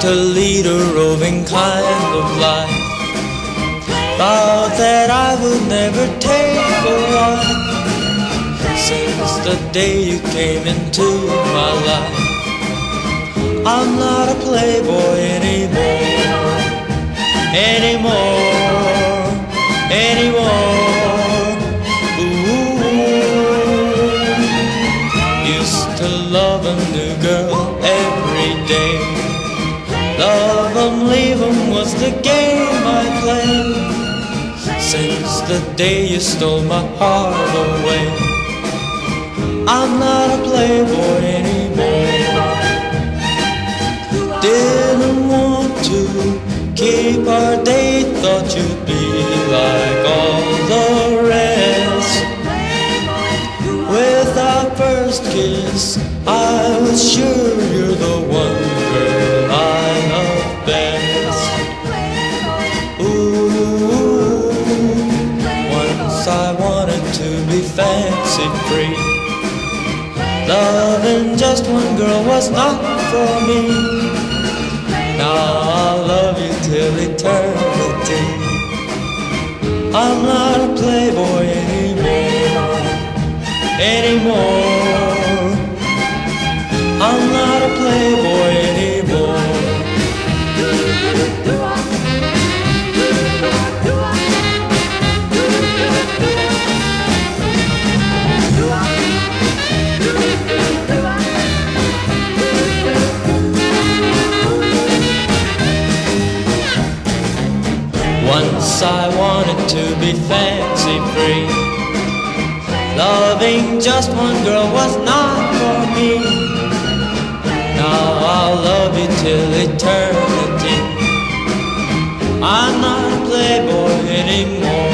to lead a roving kind of life. Thought that I would never take a wife. Since the day you came into my life, I'm not a playboy anymore, anymore, anymore. Ooh, used to love a new girl every day. Love 'em, leave 'em was the game I played. Since the day you stole my heart away, I'm not a playboy anymore. Didn't want to keep our date, thought you'd be like all the rest. With our first kiss, I was sure you're the one girl I love best. Ooh, once I wanted to be fancy free. Loving just one girl was not for me. Now I'll love you till eternity. I'm not a playboy anymore, anymore. I'm not a playboy anymore. Once I wanted to be fancy free. Loving just one girl was not for me. Now I'll love you till eternity. I'm not a playboy anymore.